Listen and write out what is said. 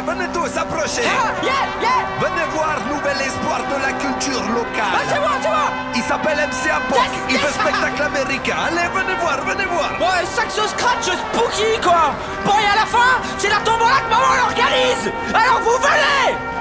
venez tous, approchez. Yeah. Venez voir nouvel espoir de la culture locale. Ah, c'est moi. Il s'appelle MC Apoc, il fait spectacle américain. Allez, venez voir. Ouais, saxo scratch spooky, quoi. Bon, et à la fin, c'est la tombola que maman organise. Alors vous venez.